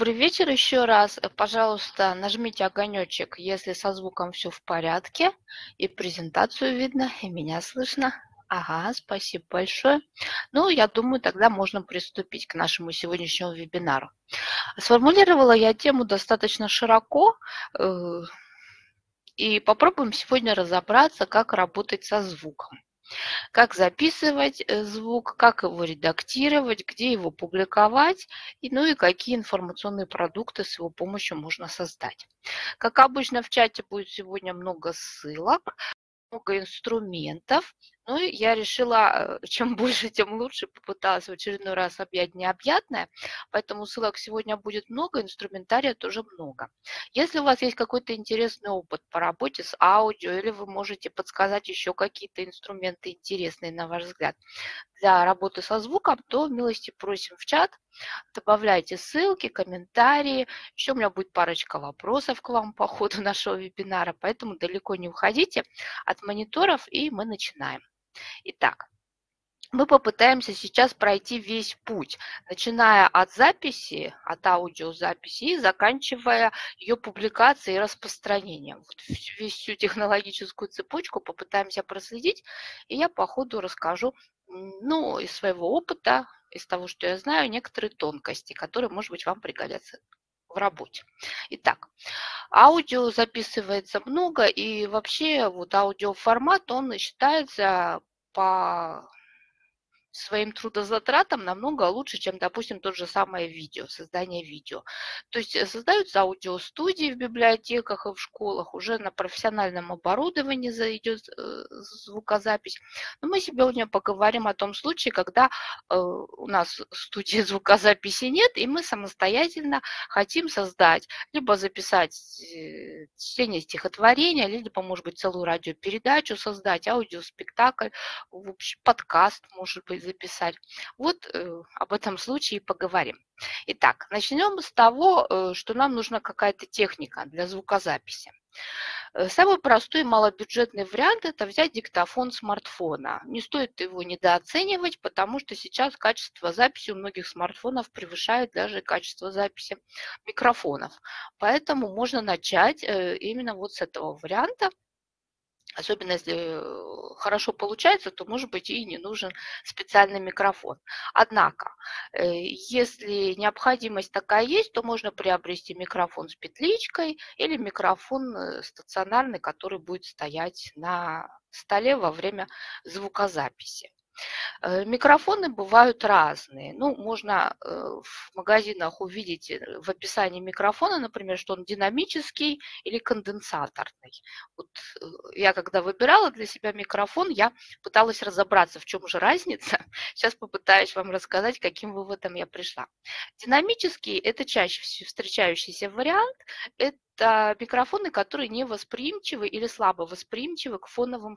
Добрый вечер еще раз. Пожалуйста, нажмите огонечек, если со звуком все в порядке, и презентацию видно, и меня слышно. Ага, спасибо большое. Ну, я думаю, тогда можно приступить к нашему сегодняшнему вебинару. Сформулировала я тему достаточно широко, и попробуем сегодня разобраться, как работать со звуком. Как записывать звук, как его редактировать, где его публиковать, ну и какие информационные продукты с его помощью можно создать. Как обычно, в чате будет сегодня много ссылок, много инструментов. Ну и я решила, чем больше, тем лучше, попыталась в очередной раз объять необъятное, поэтому ссылок сегодня будет много, инструментария тоже много. Если у вас есть какой-то интересный опыт по работе с аудио, или вы можете подсказать еще какие-то инструменты интересные, на ваш взгляд, для работы со звуком, то милости просим в чат, добавляйте ссылки, комментарии. Еще у меня будет парочка вопросов к вам по ходу нашего вебинара, поэтому далеко не уходите от мониторов, и мы начинаем. Итак, мы попытаемся сейчас пройти весь путь, начиная от записи, от аудиозаписи и заканчивая ее публикацией и распространением. Вот всю технологическую цепочку попытаемся проследить, и я по ходу расскажу ну, из своего опыта, из того, что я знаю, некоторые тонкости, которые, может быть, вам пригодятся в работе. Итак, аудио записывается много, и вообще вот аудиоформат, он считается по своим трудозатратам намного лучше, чем, допустим, тот же самое видео, создание видео. То есть создаются аудиостудии в библиотеках и в школах, уже на профессиональном оборудовании идет звукозапись. Но мы сегодня поговорим о том случае, когда у нас студии звукозаписи нет, и мы самостоятельно хотим создать, либо записать чтение стихотворения, либо, может быть, целую радиопередачу создать, аудиоспектакль, в общем, подкаст, может быть, записать. Вот об этом случае и поговорим. Итак, начнем с того, что нам нужна какая-то техника для звукозаписи. Самый простой и малобюджетный вариант – это взять диктофон смартфона. Не стоит его недооценивать, потому что сейчас качество записи у многих смартфонов превышает даже качество записи микрофонов. Поэтому можно начать именно вот с этого варианта. Особенно если хорошо получается, то, может быть, и не нужен специальный микрофон. Однако, если необходимость такая есть, то можно приобрести микрофон с петличкой или микрофон стационарный, который будет стоять на столе во время звукозаписи. Микрофоны бывают разные. Ну, можно в магазинах увидеть в описании микрофона, например, что он динамический или конденсаторный. Вот я когда выбирала для себя микрофон, я пыталась разобраться, в чем же разница. Сейчас попытаюсь вам рассказать, каким выводом я пришла. Динамический – это чаще всего встречающийся вариант. Это микрофоны, которые не восприимчивы или слабо восприимчивы к фоновым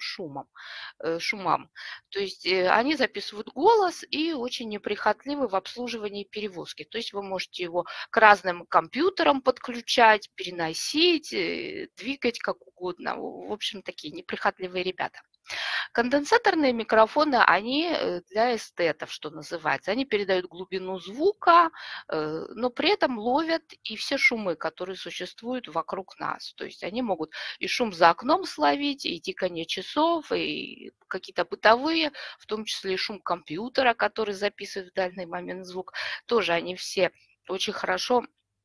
шумам. То есть они записывают голос и очень неприхотливы в обслуживании и перевозке. То есть вы можете его к разным компьютерам подключать, переносить, двигать как угодно. В общем, такие неприхотливые ребята. Конденсаторные микрофоны, они для эстетов, что называется. Они передают глубину звука, но при этом ловят и все шумы, которые существуют вокруг нас. То есть они могут и шум за окном словить, и тиканье часов, и какие-то бытовые, в том числе и шум компьютера, который записывает в данный момент звук. Тоже они все очень хорошо,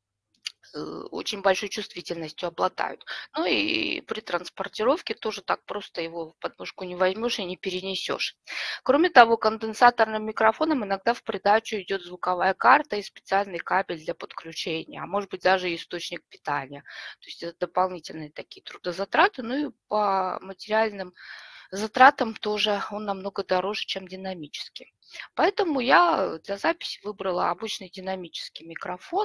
очень большой чувствительностью обладают. Ну и при транспортировке тоже так просто его в подмышку не возьмешь и не перенесешь. Кроме того, конденсаторным микрофоном иногда в придачу идет звуковая карта и специальный кабель для подключения, а может быть даже источник питания. То есть это дополнительные такие трудозатраты, ну и по материальным затратам тоже он намного дороже, чем динамический. Поэтому я для записи выбрала обычный динамический микрофон,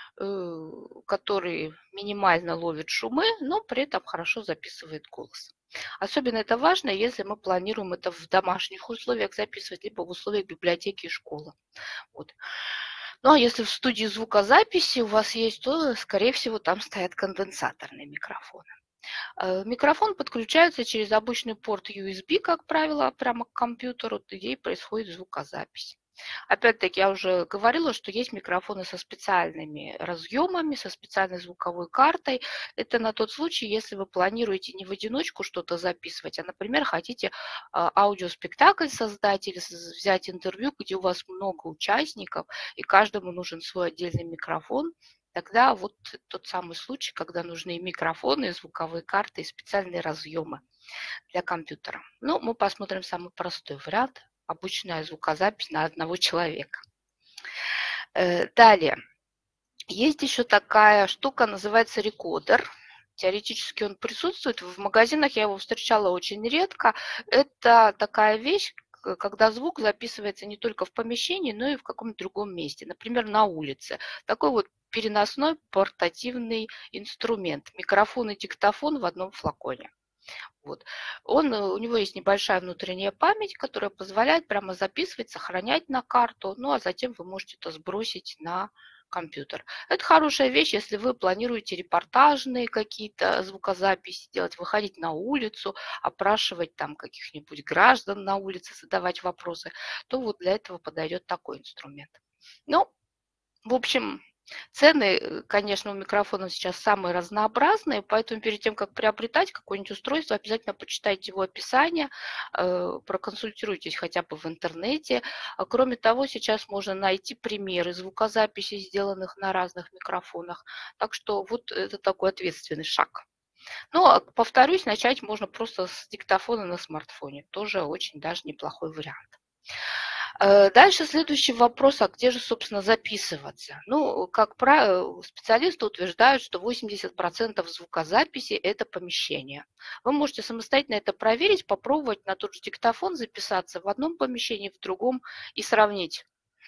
который минимально ловит шумы, но при этом хорошо записывает голос. Особенно это важно, если мы планируем это в домашних условиях записывать, либо в условиях библиотеки и школы. Вот. Ну а если в студии звукозаписи у вас есть, то, скорее всего, там стоят конденсаторные микрофоны. Микрофон подключается через обычный порт USB, как правило, прямо к компьютеру, где и происходит звукозапись. Опять-таки, я уже говорила, что есть микрофоны со специальными разъемами, со специальной звуковой картой. Это на тот случай, если вы планируете не в одиночку что-то записывать, а, например, хотите аудиоспектакль создать или взять интервью, где у вас много участников, и каждому нужен свой отдельный микрофон. Тогда вот тот самый случай, когда нужны и микрофоны, и звуковые карты, и специальные разъемы для компьютера. Ну, мы посмотрим самый простой вариант. Обычная звукозапись на одного человека. Далее. Есть еще такая штука, называется рекодер. Теоретически он присутствует. В магазинах я его встречала очень редко. Это такая вещь, когда звук записывается не только в помещении, но и в каком-то другом месте. Например, на улице. Такой вот переносной портативный инструмент. Микрофон и диктофон в одном флаконе. Вот. У него есть небольшая внутренняя память, которая позволяет прямо записывать, сохранять на карту, ну а затем вы можете это сбросить на компьютер. Это хорошая вещь, если вы планируете репортажные какие-то звукозаписи делать, выходить на улицу, опрашивать там каких-нибудь граждан на улице, задавать вопросы, то вот для этого подойдет такой инструмент. Ну, в общем, цены, конечно, у микрофонов сейчас самые разнообразные, поэтому перед тем, как приобретать какое-нибудь устройство, обязательно почитайте его описание, проконсультируйтесь хотя бы в интернете. Кроме того, сейчас можно найти примеры звукозаписей, сделанных на разных микрофонах. Так что вот это такой ответственный шаг. Но, повторюсь, начать можно просто с диктофона на смартфоне. Тоже очень даже неплохой вариант. Дальше следующий вопрос, а где же, собственно, записываться? Ну, как правило, специалисты утверждают, что 80% звукозаписи– это помещение. Вы можете самостоятельно это проверить, попробовать на тот же диктофон записаться в одном помещении, в другом и сравнить,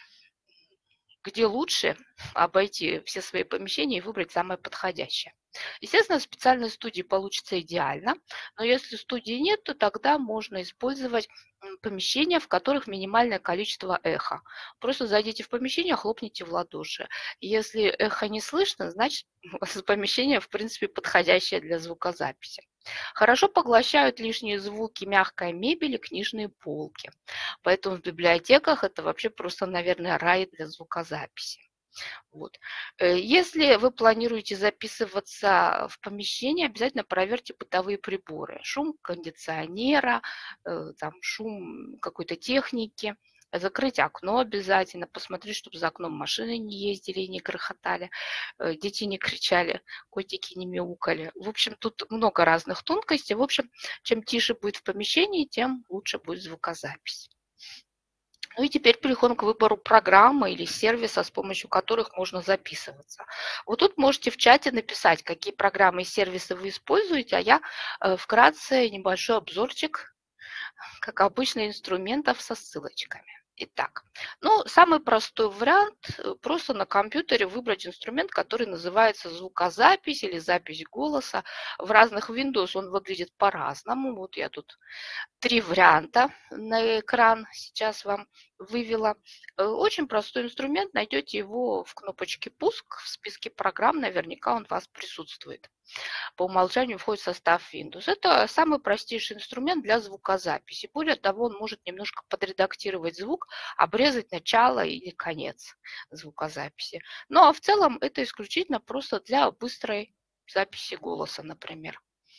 где лучше обойти все свои помещения и выбрать самое подходящее. Естественно, в специальной студии получится идеально, но если студии нет, то тогда можно использовать помещения, в которых минимальное количество эха. Просто зайдите в помещение, хлопните в ладоши. Если эхо не слышно, значит помещение, в принципе, подходящее для звукозаписи. Хорошо поглощают лишние звуки мягкая мебель и книжные полки. Поэтому в библиотеках это вообще просто, наверное, рай для звукозаписи. Вот. Если вы планируете записываться в помещении, обязательно проверьте бытовые приборы. Шум кондиционера, там, шум какой-то техники. Закрыть окно обязательно, посмотреть, чтобы за окном машины не ездили и не грохотали, дети не кричали, котики не мяукали. В общем, тут много разных тонкостей. В общем, чем тише будет в помещении, тем лучше будет звукозапись. Ну и теперь переходим к выбору программы или сервиса, с помощью которых можно записываться. Вот тут можете в чате написать, какие программы и сервисы вы используете, а я вкратце небольшой обзорчик, как обычно, инструментов со ссылочками. Итак, ну, самый простой вариант – просто на компьютере выбрать инструмент, который называется звукозапись или запись голоса. В разных Windows он выглядит по-разному. Вот я тут 3 варианта на экран сейчас вам вывела. Очень простой инструмент, найдете его в кнопочке «Пуск», в списке программ, наверняка он у вас присутствует. По умолчанию входит в состав Windows. Это самый простейший инструмент для звукозаписи. Более того, он может немножко подредактировать звук, обрезать начало или конец звукозаписи. Ну а в целом это исключительно просто для быстрой записи голоса, например.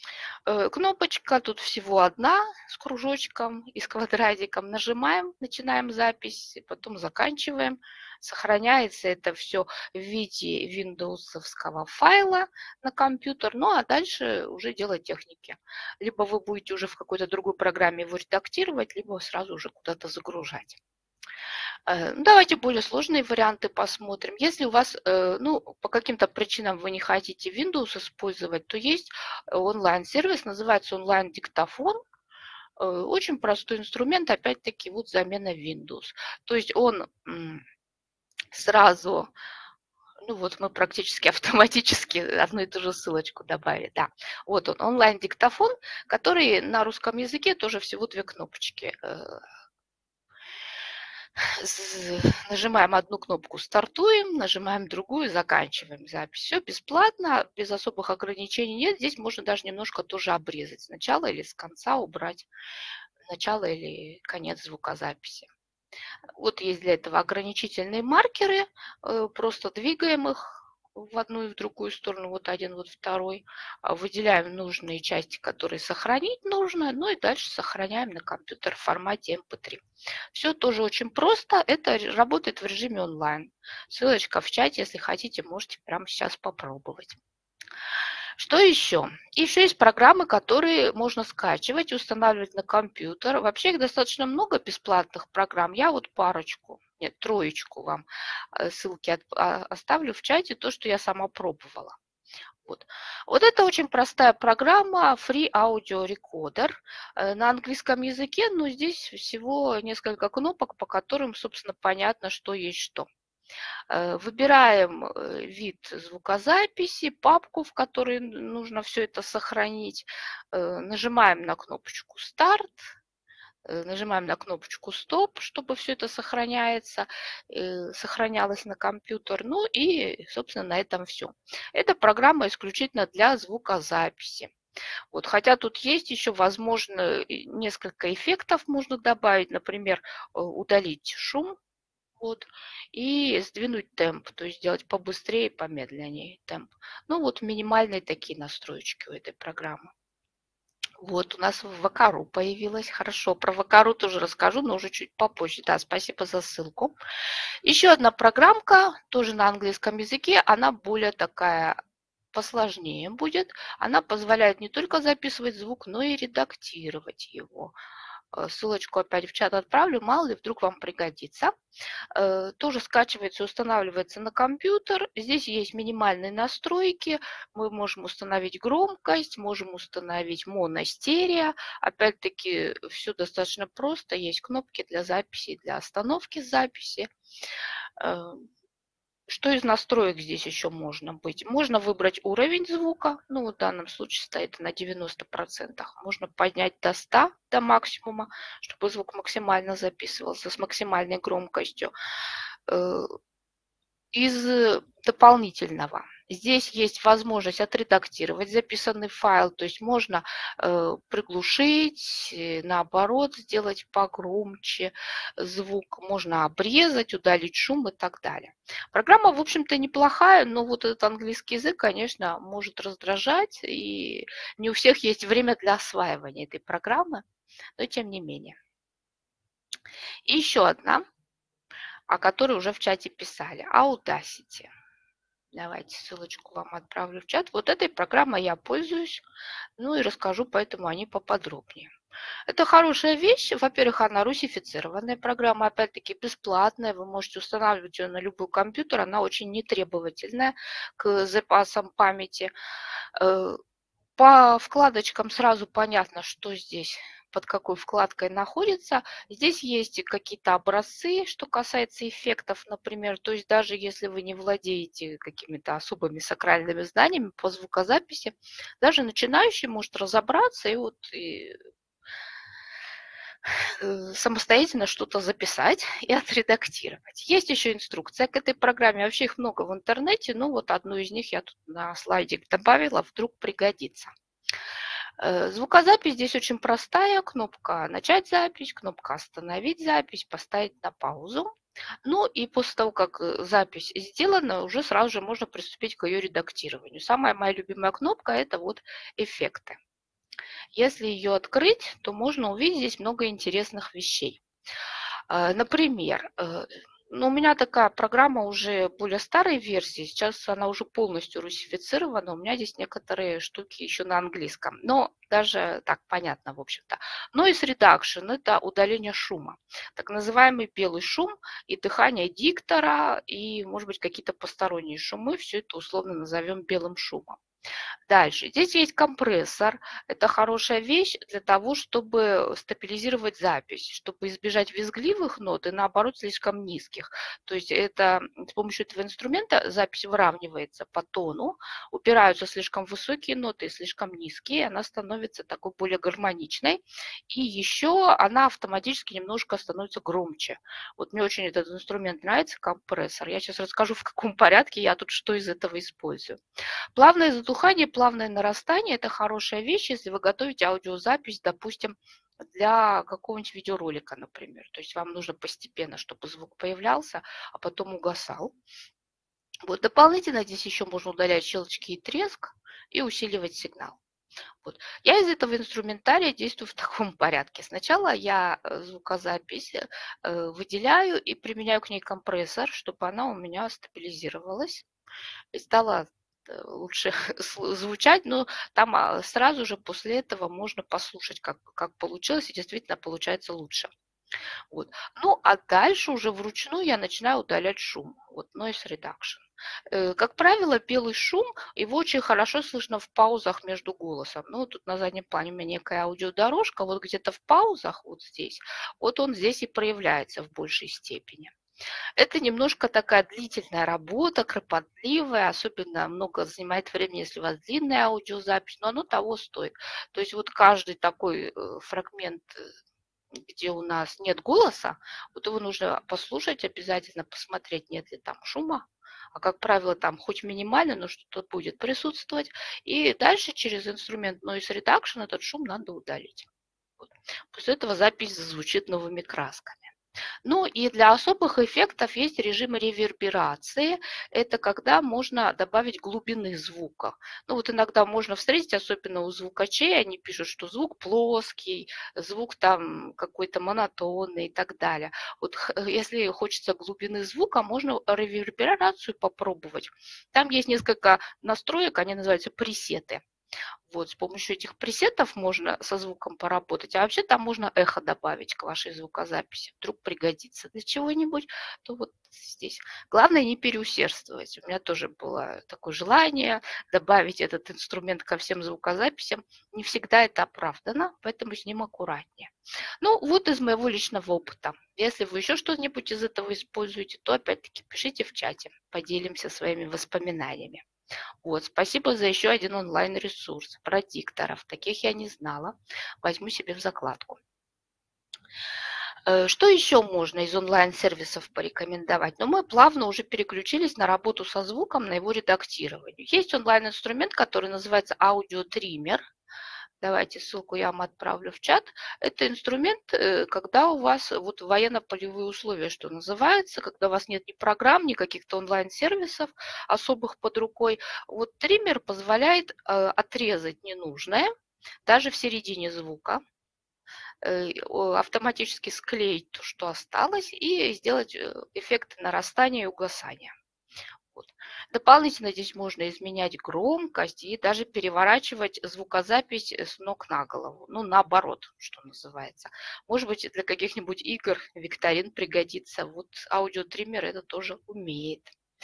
Кнопочка тут всего одна с кружочком и с квадратиком. Нажимаем, начинаем запись, потом заканчиваем. Сохраняется это все в виде виндовсовского файла на компьютер. Ну а дальше уже дело техники. Либо вы будете уже в какой-то другой программе его редактировать, либо сразу уже куда-то загружать. Давайте более сложные варианты посмотрим. Если у вас, ну, по каким-то причинам вы не хотите Windows использовать, то есть онлайн-сервис, называется онлайн-диктофон. Очень простой инструмент, опять-таки, вот замена Windows. То есть он сразу, ну вот мы практически автоматически одну и ту же ссылочку добавили. Да, вот он, онлайн-диктофон, который на русском языке тоже всего 2 кнопочки. Нажимаем одну кнопку «Стартуем», нажимаем другую, заканчиваем запись. Все бесплатно, без особых ограничений нет. Здесь можно даже немножко тоже обрезать. Сначала или с конца убрать начало или конец звукозаписи. Вот есть для этого ограничительные маркеры, просто двигаем их в одну и в другую сторону, вот один, вот второй, выделяем нужные части, которые сохранить нужно, ну и дальше сохраняем на компьютер в формате MP3. Все тоже очень просто, это работает в режиме онлайн. Ссылочка в чате, если хотите, можете прямо сейчас попробовать. Что еще? Еще есть программы, которые можно скачивать, устанавливать на компьютер. Вообще их достаточно много бесплатных программ. Я вот парочку, нет, троечку вам ссылки оставлю в чате, то, что я сама пробовала. Вот это очень простая программа Free Audio Recorder на английском языке, но здесь всего несколько кнопок, по которым, собственно, понятно, что есть что. Выбираем вид звукозаписи, папку, в которой нужно все это сохранить. Нажимаем на кнопочку «Старт», нажимаем на кнопочку «Стоп», чтобы все это сохранялось на компьютер. Ну и, собственно, на этом все. Эта программа исключительно для звукозаписи. Вот, хотя тут есть еще, возможно, несколько эффектов можно добавить. Например, удалить шум. Вот, и сдвинуть темп, то есть сделать побыстрее, помедленнее темп. Ну вот минимальные такие настройки у этой программы. Вот у нас в Вакару появилась. Хорошо, про Вакару тоже расскажу, но уже чуть попозже. Да, спасибо за ссылку. Еще одна программка, тоже на английском языке. Она более такая посложнее будет. Она позволяет не только записывать звук, но и редактировать его. Ссылочку опять в чат отправлю, мало ли вдруг вам пригодится. Тоже скачивается, устанавливается на компьютер. Здесь есть минимальные настройки. Мы можем установить громкость, можем установить моно-стерео. Опять-таки все достаточно просто. Есть кнопки для записи, для остановки записи. Что из настроек здесь еще можно быть? Можно выбрать уровень звука. Ну, в данном случае стоит на 90%. Можно поднять до 100, до максимума, чтобы звук максимально записывался с максимальной громкостью. Из дополнительного. Здесь есть возможность отредактировать записанный файл, то есть можно приглушить, наоборот, сделать погромче звук, можно обрезать, удалить шум и так далее. Программа, в общем-то, неплохая, но вот этот английский язык, конечно, может раздражать, и не у всех есть время для осваивания этой программы, но тем не менее. И еще одна, о которой уже в чате писали, Audacity. Давайте ссылочку вам отправлю в чат. Вот этой программой я пользуюсь, ну и расскажу поэтому о ней поподробнее. Это хорошая вещь. Во-первых, она русифицированная программа, опять-таки бесплатная. Вы можете устанавливать ее на любой компьютер. Она очень нетребовательная к запасам памяти. По вкладочкам сразу понятно, что здесь под какой вкладкой находится. Здесь есть какие-то образцы, что касается эффектов, например. То есть даже если вы не владеете какими-то особыми сакральными знаниями по звукозаписи, даже начинающий может разобраться и самостоятельно что-то записать и отредактировать. Есть еще инструкция к этой программе. Вообще их много в интернете, но вот одну из них я тут на слайдик добавила, вдруг пригодится. Звукозапись здесь очень простая. Кнопка «Начать запись», кнопка «Остановить запись», «Поставить на паузу». Ну и после того, как запись сделана, уже сразу же можно приступить к ее редактированию. Самая моя любимая кнопка – это вот «Эффекты». Если ее открыть, то можно увидеть здесь много интересных вещей. Например, у меня такая программа уже более старой версии, сейчас она уже полностью русифицирована, у меня здесь некоторые штуки еще на английском, но даже так понятно, в общем-то. Noise Reduction – это удаление шума, так называемый белый шум и дыхание диктора, и, может быть, какие-то посторонние шумы, все это условно назовем белым шумом. Дальше. Здесь есть компрессор. Это хорошая вещь для того, чтобы стабилизировать запись, чтобы избежать визгливых нот и, наоборот, слишком низких. То есть это, с помощью этого инструмента запись выравнивается по тону, убираются слишком высокие ноты и слишком низкие, и она становится такой более гармоничной. И еще она автоматически немножко становится громче. Вот мне очень этот инструмент нравится, компрессор. Я сейчас расскажу, в каком порядке я тут что из этого использую. Плавное затухание, плавное нарастание – это хорошая вещь, если вы готовите аудиозапись, допустим, для какого-нибудь видеоролика, например. То есть вам нужно постепенно, чтобы звук появлялся, а потом угасал. Вот дополнительно здесь еще можно удалять щелчки и треск и усиливать сигнал. Вот. Я из этого инструментария действую в таком порядке. Сначала я звукозапись выделяю и применяю к ней компрессор, чтобы она у меня стабилизировалась и стала лучше звучать, но там сразу же после этого можно послушать, как получилось, и действительно получается лучше. Вот. Ну, а дальше уже вручную я начинаю удалять шум. Вот noise reduction. Как правило, белый шум, его очень хорошо слышно в паузах между голосом. Ну, тут на заднем плане у меня некая аудиодорожка, вот где-то в паузах, вот здесь, вот он здесь и проявляется в большей степени. Это немножко такая длительная работа, кропотливая, особенно много занимает времени, если у вас длинная аудиозапись, но оно того стоит. То есть вот каждый такой фрагмент, где у нас нет голоса, вот его нужно послушать обязательно, посмотреть, нет ли там шума. А как правило, там хоть минимально, но что-то будет присутствовать. И дальше через инструмент Noise Reduction этот шум надо удалить. Вот. После этого запись зазвучит новыми красками. Ну и для особых эффектов есть режим реверберации. Это когда можно добавить глубины звука. Ну вот иногда можно встретить, особенно у звукачей, они пишут, что звук плоский, звук там какой-то монотонный и так далее. Вот если хочется глубины звука, можно реверберацию попробовать. Там есть несколько настроек, они называются пресеты. Вот, с помощью этих пресетов можно со звуком поработать, а вообще там можно эхо добавить к вашей звукозаписи. Вдруг пригодится для чего-нибудь, то вот здесь. Главное не переусердствовать. У меня тоже было такое желание добавить этот инструмент ко всем звукозаписям. Не всегда это оправдано, поэтому с ним аккуратнее. Ну, вот из моего личного опыта. Если вы еще что-нибудь из этого используете, то опять-таки пишите в чате. Поделимся своими воспоминаниями. Вот, спасибо за еще один онлайн-ресурс про дикторов. Таких я не знала. Возьму себе в закладку. Что еще можно из онлайн-сервисов порекомендовать? Но мы плавно уже переключились на работу со звуком, на его редактирование. Есть онлайн-инструмент, который называется аудиотриммер. Давайте ссылку я вам отправлю в чат. Это инструмент, когда у вас вот военно-полевые условия, что называется, когда у вас нет ни программ, ни каких-то онлайн-сервисов особых под рукой. Вот триммер позволяет отрезать ненужное, даже в середине звука, автоматически склеить то, что осталось, и сделать эффекты нарастания и угасания. Вот. Дополнительно здесь можно изменять громкость и даже переворачивать звукозапись с ног на голову. Ну, наоборот, что называется. Может быть, для каких-нибудь игр, викторин пригодится. Вот аудиотриммер это тоже умеет.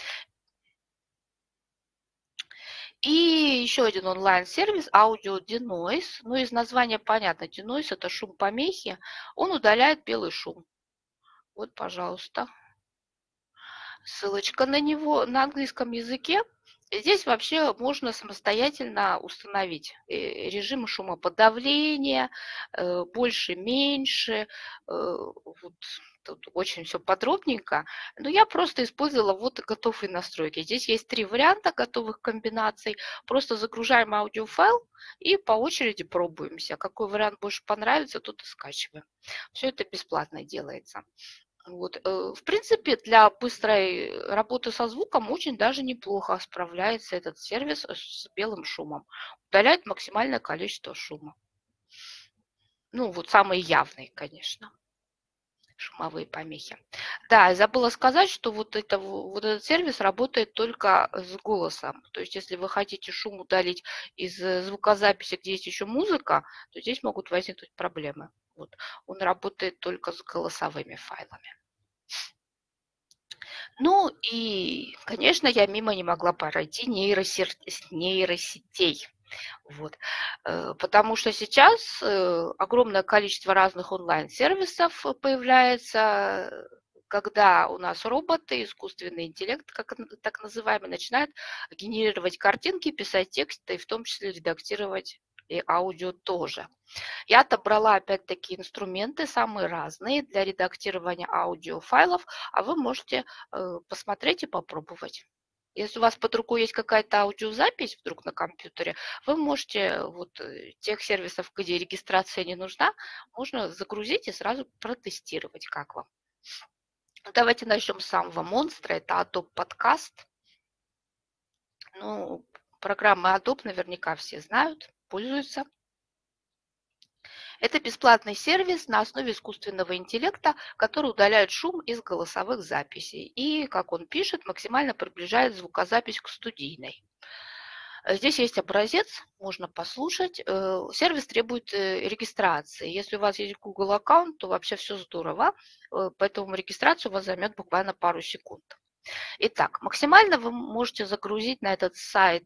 И еще один онлайн-сервис Audio Denoise. Ну, из названия понятно, Denoise – это шум помехи. Он удаляет белый шум. Вот, пожалуйста, ссылочка на него на английском языке. Здесь вообще можно самостоятельно установить режимы шумоподавления, больше-меньше. Вот тут очень все подробненько. Но я просто использовала вот готовые настройки. Здесь есть 3 варианта готовых комбинаций. Просто загружаем аудиофайл и по очереди пробуемся. Какой вариант больше понравится, тот и скачиваем. Все это бесплатно делается. Вот. В принципе, для быстрой работы со звуком очень даже неплохо справляется этот сервис с белым шумом. Удаляет максимальное количество шума. Ну, вот самые явные, конечно, шумовые помехи. Да, и забыла сказать, что вот этот сервис работает только с голосом. То есть, если вы хотите шум удалить из звукозаписи, где есть еще музыка, то здесь могут возникнуть проблемы. Вот. Он работает только с голосовыми файлами. Ну и, конечно, я мимо не могла пройти нейросетей. Вот. Потому что сейчас огромное количество разных онлайн-сервисов появляется, когда у нас роботы, искусственный интеллект, как так называемый, начинают генерировать картинки, писать тексты, и в том числе редактировать и аудио тоже. Я отобрала опять-таки инструменты самые разные для редактирования аудиофайлов, а вы можете посмотреть и попробовать. Если у вас под рукой есть какая-то аудиозапись вдруг на компьютере, вы можете тех сервисов, где регистрация не нужна, можно загрузить и сразу протестировать, как вам. Давайте начнем с самого монстра. Это Adobe Podcast. Ну, программы Adobe наверняка все знают, пользуются. Это бесплатный сервис на основе искусственного интеллекта, который удаляет шум из голосовых записей и, как он пишет, максимально приближает звукозапись к студийной. Здесь есть образец, можно послушать. Сервис требует регистрации. Если у вас есть Google аккаунт, то вообще все здорово, поэтому регистрация у вас займет буквально пару секунд. Итак, максимально вы можете загрузить на этот сайт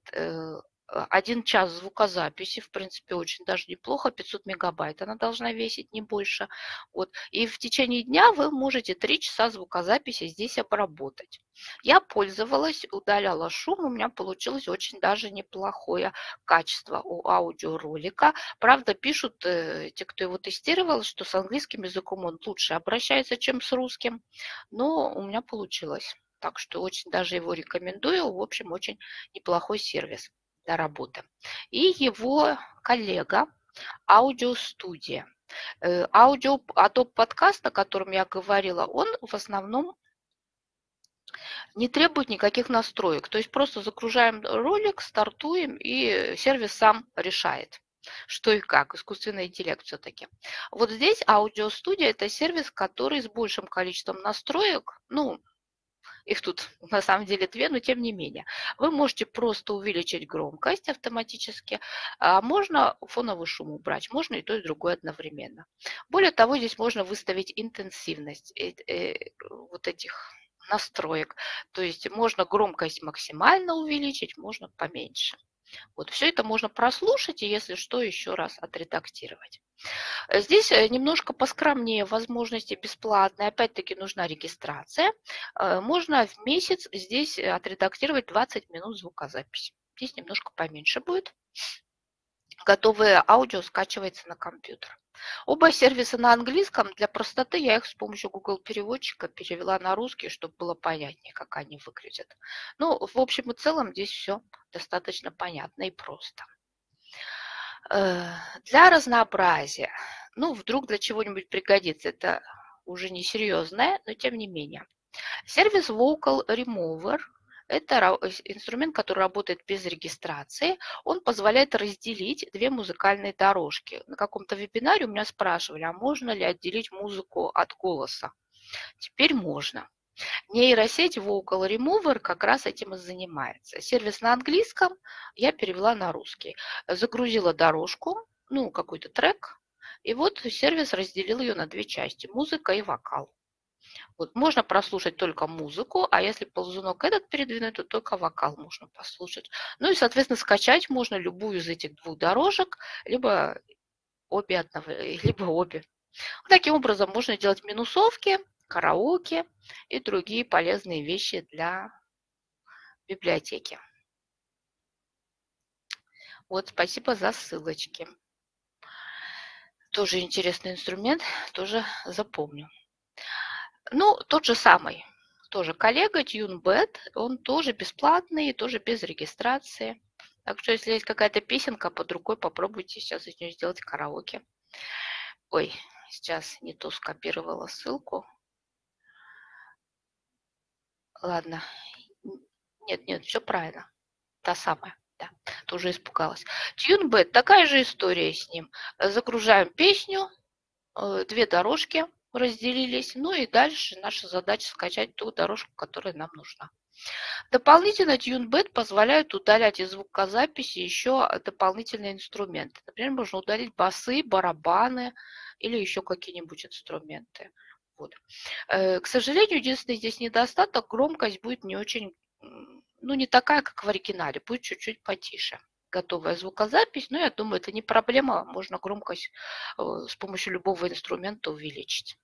1 час звукозаписи, в принципе, очень даже неплохо, 500 мегабайт она должна весить, не больше. Вот. И в течение дня вы можете 3 часа звукозаписи здесь обработать. Я пользовалась, удаляла шум, у меня получилось очень даже неплохое качество у аудиоролика. Правда, пишут те, кто его тестировал, что с английским языком он лучше обращается, чем с русским, но у меня получилось. Так что очень даже его рекомендую. В общем, очень неплохой сервис для работы. И его коллега Аудиостудия. Adobe подкаст, о котором я говорила, он в основном не требует никаких настроек. То есть просто загружаем ролик, стартуем, и сервис сам решает, что и как, искусственный интеллект все-таки. Вот здесь аудиостудия – это сервис, который с большим количеством настроек, их тут на самом деле 2, но тем не менее. Вы можете просто увеличить громкость автоматически, а можно фоновый шум убрать, можно и то, и другое одновременно. Более того, здесь можно выставить интенсивность вот этих настроек. То есть можно громкость максимально увеличить, можно поменьше. Вот все это можно прослушать и, если что, еще раз отредактировать. Здесь немножко поскромнее возможности бесплатные. Опять-таки нужна регистрация. Можно в месяц здесь отредактировать 20 минут звукозаписи. Здесь немножко поменьше будет. Готовое аудио скачивается на компьютер. Оба сервиса на английском. Для простоты я их с помощью Google переводчика перевела на русский, чтобы было понятнее, как они выглядят. Ну, в общем и целом здесь все достаточно понятно и просто. Для разнообразия, вдруг для чего-нибудь пригодится, это уже не серьезное, но тем не менее. Сервис Vocal Remover – это инструмент, который работает без регистрации. Он позволяет разделить 2 музыкальные дорожки. На каком-то вебинаре у меня спрашивали, а можно ли отделить музыку от голоса? Теперь можно. Нейросеть Vocal Remover как раз этим и занимается. Сервис на английском я перевела на русский. Загрузила дорожку, какой-то трек, и вот сервис разделил ее на 2 части – музыка и вокал. Вот можно прослушать только музыку, а если ползунок этот передвинуть, то только вокал можно послушать. Ну и, соответственно, скачать можно любую из этих 2 дорожек, либо обе. Таким образом можно делать минусовки, караоке и другие полезные вещи для библиотеки. Вот, спасибо за ссылочки. Тоже интересный инструмент, тоже запомню. Тот же самый, тоже коллега TuneBed, он тоже бесплатный, тоже без регистрации. Так что, если есть какая-то песенка под рукой, попробуйте сейчас из нее сделать караоке. Ой, сейчас не то скопировала ссылку. Ладно. Нет, все правильно. Та самая, да, тоже испугалась. TuneBed, такая же история с ним. Загружаем песню, 2 дорожки разделились, и дальше наша задача скачать ту дорожку, которая нам нужна. Дополнительно TuneBed позволяет удалять из звукозаписи еще дополнительные инструменты. Например, можно удалить басы, барабаны или еще какие-нибудь инструменты. Вот. К сожалению, единственный здесь недостаток – громкость будет не очень, не такая, как в оригинале, будет чуть-чуть потише. Готовая звукозапись, но я думаю, это не проблема, можно громкость с помощью любого инструмента увеличить.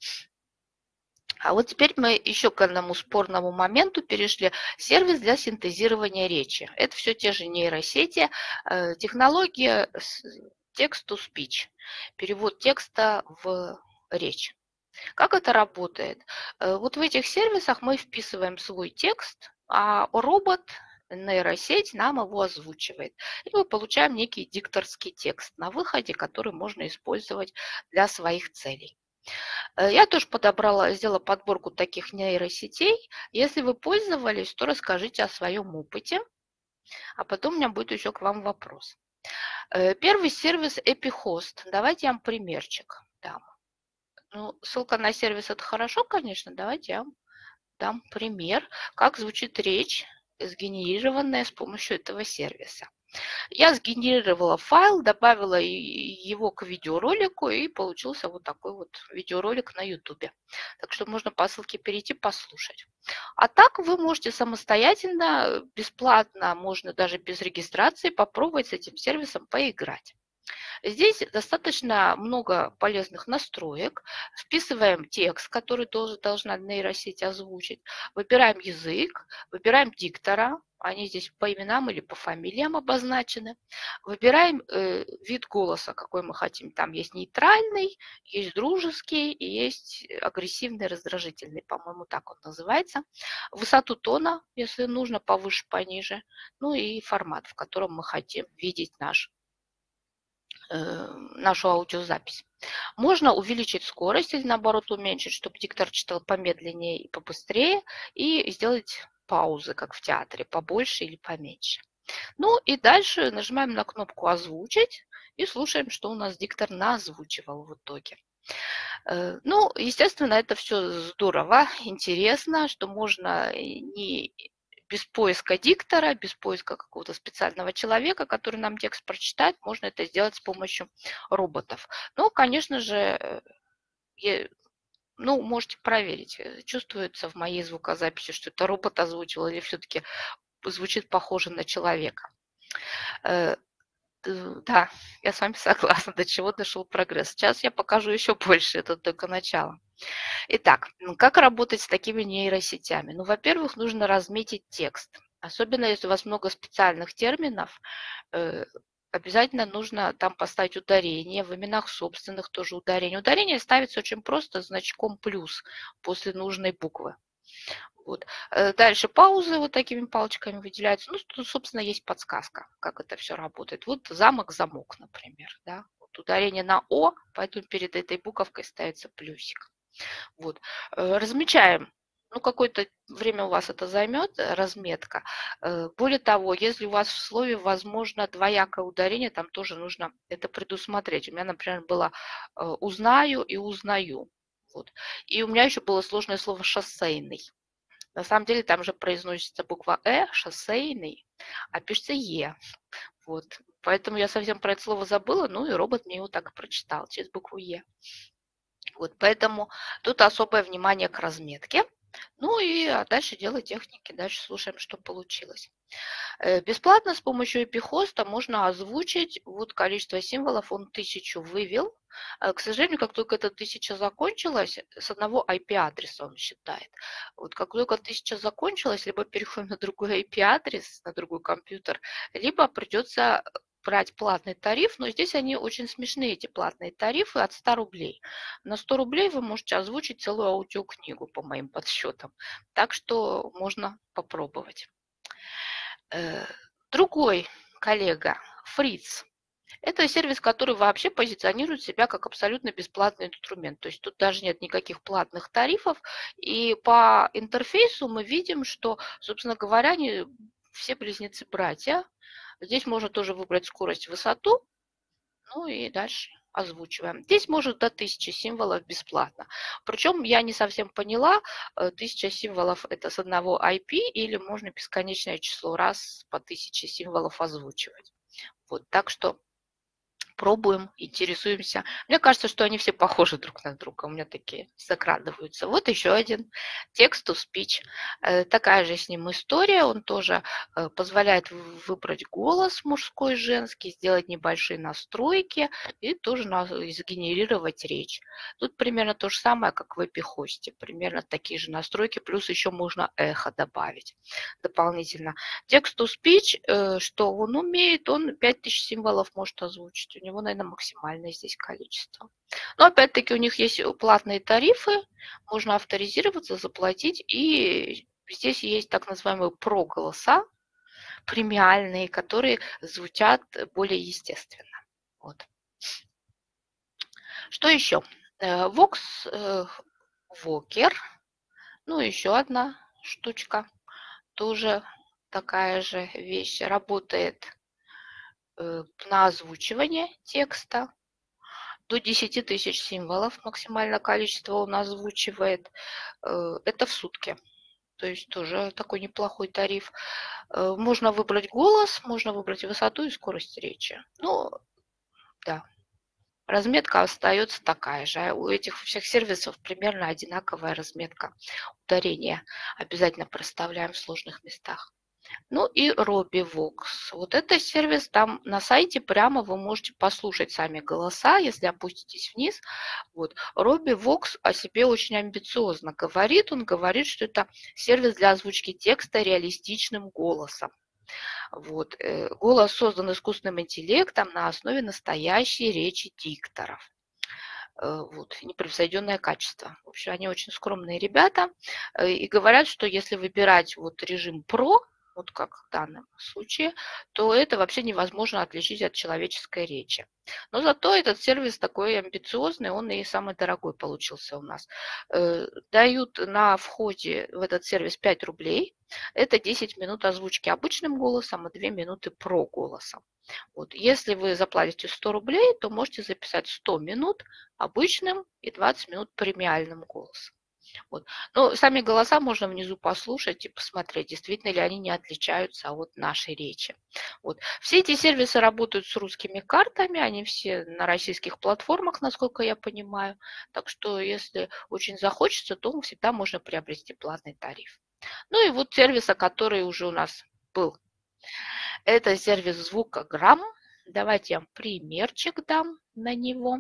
А вот теперь мы еще к одному спорному моменту перешли. Сервис для синтезирования речи. Это все те же нейросети, технология text-to-speech, перевод текста в речь. Как это работает? Вот в этих сервисах мы вписываем свой текст, а робот, нейросеть нам его озвучивает. И мы получаем некий дикторский текст на выходе, который можно использовать для своих целей. Я тоже сделала подборку таких нейросетей. Если вы пользовались, то расскажите о своем опыте, а потом у меня будет еще к вам вопрос. Первый сервис EpiHost. Давайте я вам примерчик дам. Ну, ссылка на сервис – это хорошо, конечно. Давайте я вам дам пример, как звучит речь, сгенерированная с помощью этого сервиса. Я сгенерировала файл, добавила его к видеоролику, и получился вот такой вот видеоролик на YouTube. Так что можно по ссылке перейти, послушать. А так вы можете самостоятельно, бесплатно, можно даже без регистрации попробовать с этим сервисом поиграть. Здесь достаточно много полезных настроек. Вписываем текст, который должна нейросеть озвучить. Выбираем язык, выбираем диктора. Они здесь по именам или по фамилиям обозначены. Выбираем вид голоса, какой мы хотим. Там есть нейтральный, есть дружеский и есть агрессивный, раздражительный, по-моему, так он называется. Высоту тона, если нужно, повыше, пониже. Ну и формат, в котором мы хотим видеть нашу аудиозапись. Можно увеличить скорость или наоборот уменьшить, чтобы диктор читал помедленнее и побыстрее, и сделать паузы, как в театре, побольше или поменьше. Ну и дальше нажимаем на кнопку «Озвучить» и слушаем, что у нас диктор наозвучивал в итоге. Ну, естественно, это все здорово, интересно, что можно не без поиска диктора, без поиска какого-то специального человека, который нам текст прочитает, можно это сделать с помощью роботов. Но, конечно же, можете проверить, чувствуется в моей звукозаписи, что это робот озвучил или все-таки звучит похоже на человека. Да, я с вами согласна, до чего дошел прогресс. Сейчас я покажу еще больше, это только начало. Итак, как работать с такими нейросетями? Ну, во-первых, нужно разметить текст. Особенно если у вас много специальных терминов, обязательно нужно там поставить ударение, в именах собственных тоже ударение. Ударение ставится очень просто значком плюс после нужной буквы. Вот. Дальше паузы вот такими палочками выделяются. Ну, тут, собственно, есть подсказка, как это все работает. Вот замок, замок, например. Да? Вот ударение на О, поэтому перед этой буковкой ставится плюсик. Вот. Размечаем. Ну, какое-то время у вас это займет, разметка. Более того, если у вас в слове возможно двоякое ударение, там тоже нужно это предусмотреть. У меня, например, было «узнаю» и «узнаю». Вот. И у меня еще было сложное слово «шоссейный». На самом деле там же произносится буква шоссейный, а пишется Е. Вот. Поэтому я совсем про это слово забыла, ну и робот мне его так и прочитал через букву Е. Вот, поэтому тут особое внимание к разметке. Ну и дальше дело техники, дальше слушаем, что получилось. Бесплатно с помощью EpiHost можно озвучить вот количество символов, он 1000 вывел. К сожалению, как только эта 1000 закончилась, с одного IP-адреса он считает. Вот как только 1000 закончилась, либо переходим на другой IP-адрес, на другой компьютер, либо придется брать платный тариф, но здесь они очень смешные, эти платные тарифы, от 100 рублей. На 100 рублей вы можете озвучить целую аудиокнигу, по моим подсчетам. Так что можно попробовать. Другой коллега, Фриц, это сервис, который вообще позиционирует себя как абсолютно бесплатный инструмент. То есть тут даже нет никаких платных тарифов. И по интерфейсу мы видим, что, собственно говоря, они все близнецы-братья. Здесь можно тоже выбрать скорость, высоту. Ну и дальше озвучиваем. Здесь может до 1000 символов бесплатно. Причем я не совсем поняла, 1000 символов это с одного IP или можно бесконечное число раз по 1000 символов озвучивать. Вот, так что пробуем, интересуемся. Мне кажется, что они все похожи друг на друга. У меня такие закрадываются. Вот еще один text-to-speech. Такая же с ним история. Он тоже позволяет выбрать голос мужской, женский, сделать небольшие настройки и тоже сгенерировать речь. Тут примерно то же самое, как в EpiHost. Примерно такие же настройки. Плюс еще можно эхо добавить дополнительно. Text-to-speech, что он умеет, он 5000 символов может озвучить. У него, наверное, максимальное здесь количество. Но опять-таки у них есть платные тарифы, можно авторизироваться, заплатить и здесь есть так называемые проголоса, премиальные, которые звучат более естественно. Вот. Что еще? Vox Walker, ну еще одна штучка, тоже такая же вещь, работает на озвучивание текста. До 10 тысяч символов максимальное количество он озвучивает. Это в сутки. То есть тоже такой неплохой тариф. Можно выбрать голос, можно выбрать высоту и скорость речи. Ну, да. Разметка остается такая же. У этих всех сервисов примерно одинаковая разметка ударения. Обязательно проставляем в сложных местах. Ну и RobbieVox. Вот это сервис, там на сайте прямо вы можете послушать сами голоса, если опуститесь вниз. Вот. RobbieVox о себе очень амбициозно говорит. Он говорит, что это сервис для озвучки текста реалистичным голосом. Вот. Голос создан искусственным интеллектом на основе настоящей речи дикторов. Вот, непревзойденное качество. В общем, они очень скромные ребята и говорят, что если выбирать вот режим Pro, вот как в данном случае, то это вообще невозможно отличить от человеческой речи. Но зато этот сервис такой амбициозный, он и самый дорогой получился у нас. Дают на входе в этот сервис 5 рублей. Это 10 минут озвучки обычным голосом и 2 минуты про голосом. Вот. Если вы заплатите 100 рублей, то можете записать 100 минут обычным и 20 минут премиальным голосом. Вот. Но сами голоса можно внизу послушать и посмотреть, действительно ли они не отличаются от нашей речи. Вот. Все эти сервисы работают с русскими картами, они все на российских платформах, насколько я понимаю. Так что, если очень захочется, то всегда можно приобрести платный тариф. Ну и вот сервиса, который уже у нас был. Это сервис Звукограмм. Давайте я вам примерчик дам на него.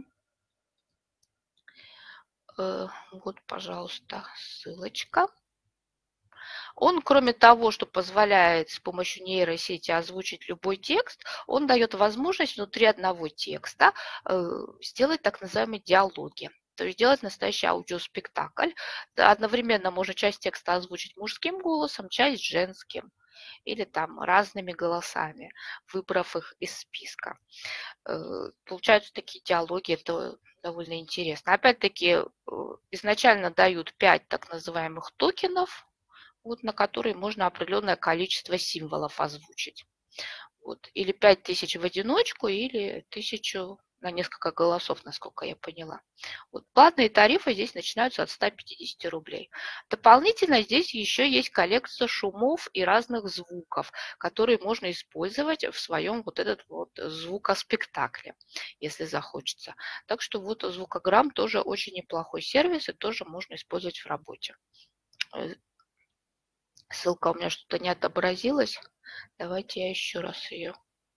Вот, пожалуйста, ссылочка. Он, кроме того, что позволяет с помощью нейросети озвучить любой текст, он дает возможность внутри одного текста сделать так называемые диалоги. То есть сделать настоящий аудиоспектакль. Одновременно можно часть текста озвучить мужским голосом, часть женским или там разными голосами, выбрав их из списка. Получаются такие диалоги, это довольно интересно. Опять-таки, изначально дают 5 так называемых токенов, вот, на которые можно определенное количество символов озвучить. Вот. Или 5000 в одиночку, или 1000 на несколько голосов, насколько я поняла. Вот. Платные тарифы здесь начинаются от 150 рублей. Дополнительно здесь еще есть коллекция шумов и разных звуков, которые можно использовать в своем вот этот вот звукоспектакле, если захочется. Так что вот Звукограмм тоже очень неплохой сервис и тоже можно использовать в работе. Ссылка у меня что-то не отобразилась. Давайте я еще раз ее.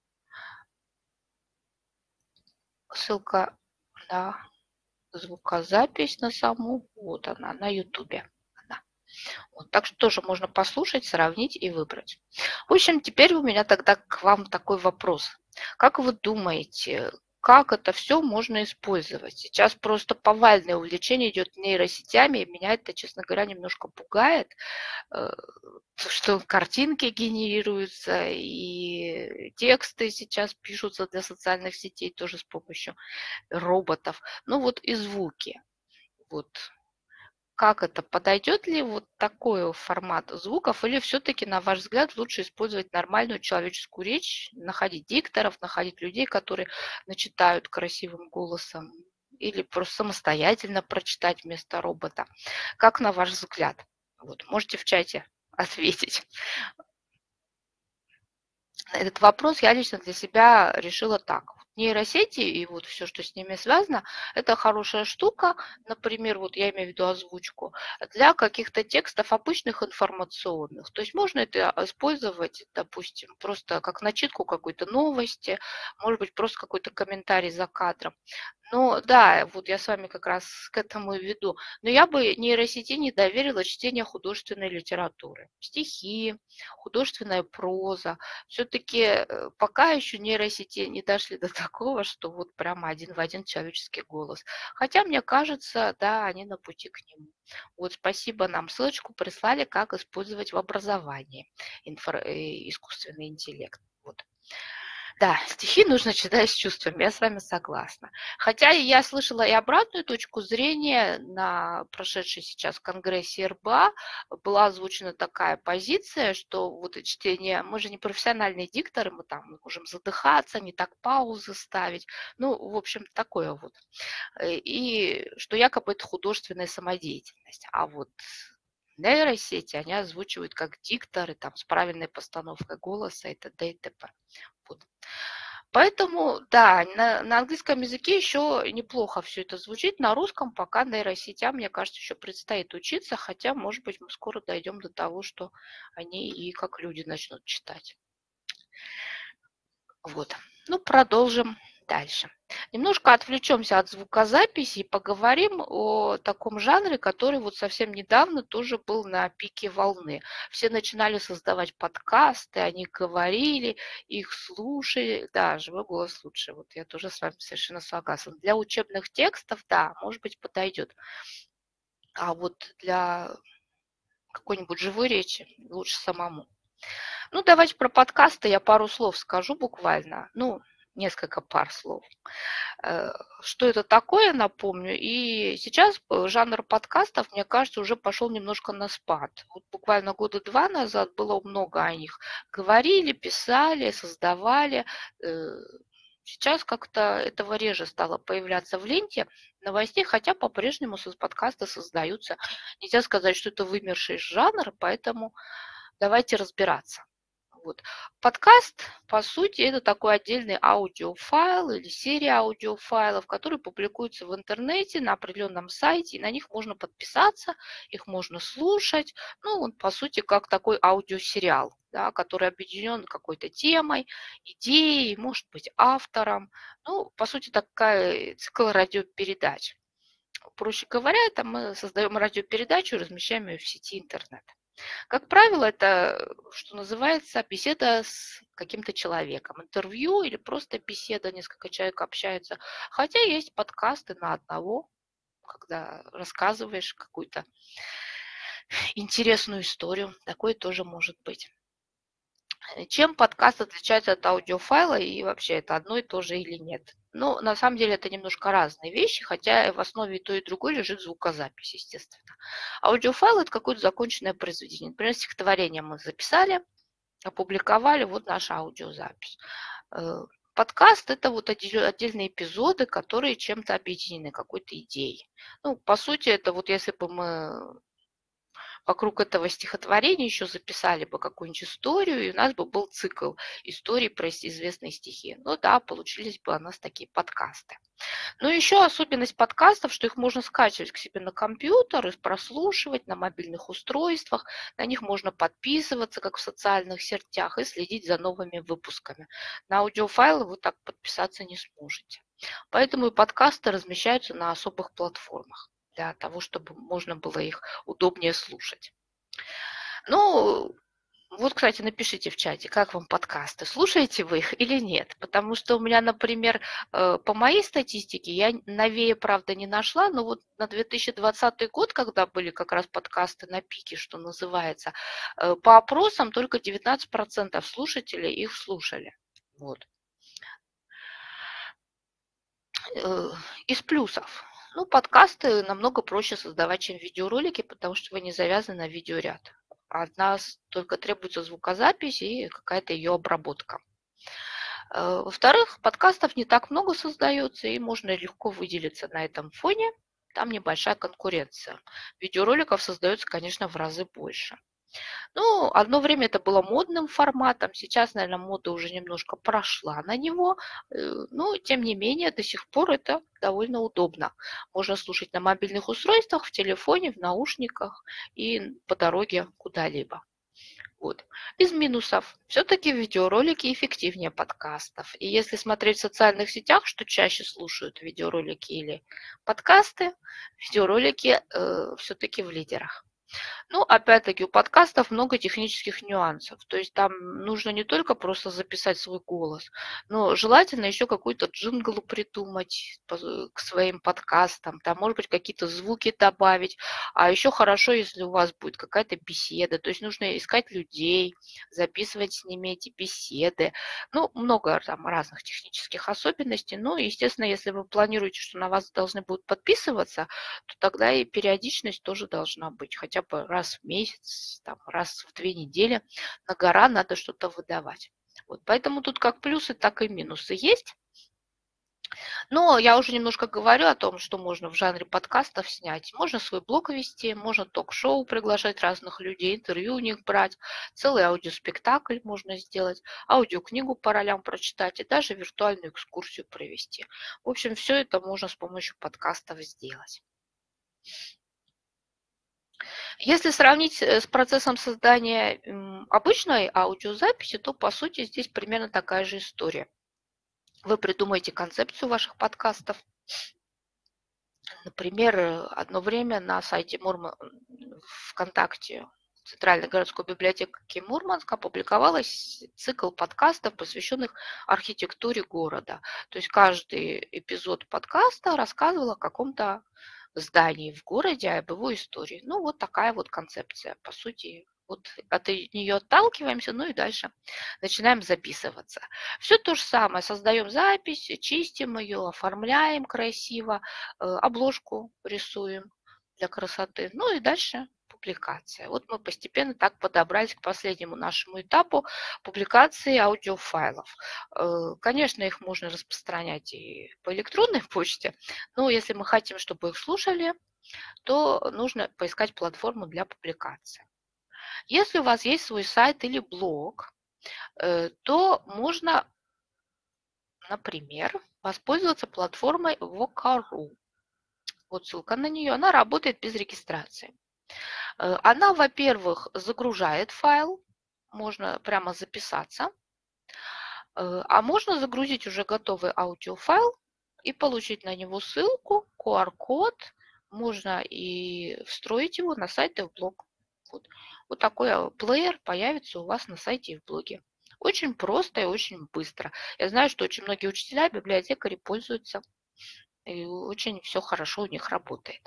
Ссылка на звукозапись на саму. Вот она, на Ютубе. Вот, так что тоже можно послушать, сравнить и выбрать. В общем, теперь у меня тогда к вам такой вопрос. Как вы думаете, как это все можно использовать? Сейчас просто повальное увлечение идет нейросетями, и меня это, честно говоря, немножко пугает, что картинки генерируются, и тексты сейчас пишутся для социальных сетей тоже с помощью роботов. Ну вот и звуки. Вот как это, подойдет ли вот такой формат звуков, или все-таки, на ваш взгляд, лучше использовать нормальную человеческую речь, находить дикторов, находить людей, которые начитают красивым голосом, или просто самостоятельно прочитать вместо робота? Как на ваш взгляд? Вот, можете в чате ответить. На этот вопрос я лично для себя решила так. Нейросети и вот все, что с ними связано, это хорошая штука. Например, вот я имею в виду озвучку для каких-то текстов обычных информационных. То есть можно это использовать, допустим, просто как начитку какой-то новости, может быть, просто какой-то комментарий за кадром. Ну да, вот я с вами как раз к этому и веду. Но я бы нейросети не доверила чтение художественной литературы. Стихи, художественная проза. Все-таки пока еще нейросети не дошли до такого, что вот прямо один в один человеческий голос. Хотя, мне кажется, да, они на пути к нему. Вот спасибо, нам ссылочку прислали, как использовать в образовании искусственный интеллект. Вот. Да, стихи нужно читать с чувством, я с вами согласна. Хотя я слышала и обратную точку зрения на прошедшей сейчас конгрессе РБА, была озвучена такая позиция, что вот чтение, мы же не профессиональные дикторы, мы там можем задыхаться, не так паузы ставить, ну, в общем, такое вот. И что якобы это художественная самодеятельность, а вот нейросети, они озвучивают как дикторы, там, с правильной постановкой голоса и т.д. и т.п. Вот. Поэтому, да, на английском языке еще неплохо все это звучит. На русском пока нейросетям, мне кажется, еще предстоит учиться, хотя, может быть, мы скоро дойдем до того, что они и как люди начнут читать. Вот. Ну, продолжим дальше. Немножко отвлечемся от звукозаписи и поговорим о таком жанре, который вот совсем недавно тоже был на пике волны. Все начинали создавать подкасты, они говорили, их слушали. Да, живой голос лучше. Вот я тоже с вами совершенно согласна. Для учебных текстов, да, может быть, подойдет. А вот для какой-нибудь живой речи лучше самому. Ну, давайте про подкасты я пару слов скажу буквально. Ну, несколько пар слов. Что это такое, напомню. И сейчас жанр подкастов, мне кажется, уже пошел немножко на спад. Вот буквально года 2 назад было много о них. Говорили, писали, создавали. Сейчас как-то этого реже стало появляться в ленте новостей, хотя по-прежнему подкасты создаются. Нельзя сказать, что это вымерший жанр, поэтому давайте разбираться. Вот. Подкаст, по сути, это такой отдельный аудиофайл или серия аудиофайлов, которые публикуются в интернете на определенном сайте, и на них можно подписаться, их можно слушать. Ну, он, по сути, как такой аудиосериал, да, который объединен какой-то темой, идеей, может быть, автором. Ну, по сути, такая цикл радиопередач. Проще говоря, это мы создаем радиопередачу и размещаем ее в сети интернет. Как правило, это, что называется, беседа с каким-то человеком, интервью или просто беседа, несколько человек общаются. Хотя есть подкасты на одного, когда рассказываешь какую-то интересную историю. Такое тоже может быть. Чем подкаст отличается от аудиофайла и вообще это одно и то же или нет? Ну, на самом деле это немножко разные вещи, хотя в основе и то, и другое лежит звукозапись, естественно. Аудиофайл – это какое-то законченное произведение. Например, стихотворение мы записали, опубликовали, вот наша аудиозапись. Подкаст – это вот отдельные эпизоды, которые чем-то объединены, какой-то идеей. Ну, по сути, это вот если бы мы вокруг этого стихотворения еще записали бы какую-нибудь историю, и у нас бы был цикл историй про известные стихи. Ну да, получились бы у нас такие подкасты. Но еще особенность подкастов, что их можно скачивать к себе на компьютер и прослушивать на мобильных устройствах. На них можно подписываться, как в социальных сетях, и следить за новыми выпусками. На аудиофайлы вы так подписаться не сможете. Поэтому и подкасты размещаются на особых платформах для того, чтобы можно было их удобнее слушать. Ну, вот, кстати, напишите в чате, как вам подкасты, слушаете вы их или нет. Потому что у меня, например, по моей статистике, я новее, правда, не нашла, но вот на 2020 год, когда были как раз подкасты на пике, что называется, по опросам только 19% слушателей их слушали. Вот. Из плюсов. Ну, подкасты намного проще создавать, чем видеоролики, потому что вы не завязаны на видеоряд. От нас только требуется звукозапись и какая-то ее обработка. Во-вторых, подкастов не так много создается, и можно легко выделиться на этом фоне. Там небольшая конкуренция. Видеороликов создается, конечно, в разы больше. Ну, одно время это было модным форматом, сейчас, наверное, мода уже немножко прошла на него, но, тем не менее, до сих пор это довольно удобно. Можно слушать на мобильных устройствах, в телефоне, в наушниках и по дороге куда-либо. Вот. Из минусов. Все-таки видеоролики эффективнее подкастов. И если смотреть в социальных сетях, что чаще слушают видеоролики или подкасты, видеоролики все-таки в лидерах. Ну, опять-таки, у подкастов много технических нюансов. То есть там нужно не только просто записать свой голос, но желательно еще какой-то джингл придумать к своим подкастам. Там, может быть, какие-то звуки добавить. А еще хорошо, если у вас будет какая-то беседа. То есть нужно искать людей, записывать с ними эти беседы. Ну, много там разных технических особенностей. Ну, естественно, если вы планируете, что на вас должны будут подписываться, то тогда и периодичность тоже должна быть. Хотя бы раз в месяц, там, раз в 2 недели на гора надо что-то выдавать. Вот, поэтому тут как плюсы, так и минусы есть. Но я уже немножко говорю о том, что можно в жанре подкастов снять. Можно свой блог вести, можно ток-шоу приглашать разных людей, интервью у них брать, целый аудиоспектакль можно сделать, аудиокнигу по ролям прочитать и даже виртуальную экскурсию провести. В общем, все это можно с помощью подкастов сделать. Если сравнить с процессом создания обычной аудиозаписи, то по сути здесь примерно такая же история. Вы придумаете концепцию ваших подкастов. Например, одно время на сайте ВКонтакте Центральной городской библиотеки Мурманска опубликовалась цикл подкастов, посвященных архитектуре города. То есть каждый эпизод подкаста рассказывал о каком-то здании в городе, об его истории. Ну, вот такая вот концепция. По сути, вот от нее отталкиваемся, ну и дальше начинаем записываться. Все то же самое. Создаем запись, чистим ее, оформляем красиво, обложку рисуем для красоты. Ну и дальше публикация. Вот мы постепенно так подобрались к последнему нашему этапу публикации аудиофайлов. Конечно, их можно распространять и по электронной почте, но если мы хотим, чтобы их слушали, то нужно поискать платформу для публикации. Если у вас есть свой сайт или блог, то можно, например, воспользоваться платформой Voca.ru. Вот ссылка на нее. Она работает без регистрации. Она, во-первых, загружает файл, можно прямо записаться, а можно загрузить уже готовый аудиофайл и получить на него ссылку, QR-код, можно и встроить его на сайт и в блог. Вот такой плеер появится у вас на сайте и в блоге. Очень просто и очень быстро. Я знаю, что очень многие учителя, библиотекари пользуются, и очень все хорошо у них работает.